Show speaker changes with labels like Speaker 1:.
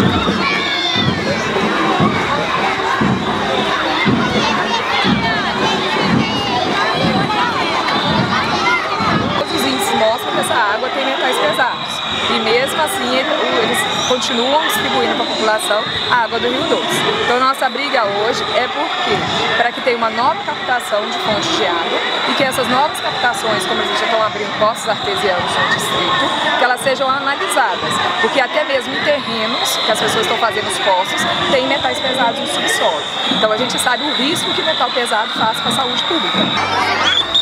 Speaker 1: Essa água tem metais pesados e mesmo assim eles continuam distribuindo para a população a água do Rio Doce. Então nossa briga hoje é para que tenha uma nova captação de fontes de água e que essas novas captações, como eles já estão abrindo poços artesianos no distrito, que elas sejam analisadas, porque até mesmo em terrenos que as pessoas estão fazendo os poços, tem metais pesados no subsolo. Então a gente sabe o risco que metal pesado faz para a saúde pública.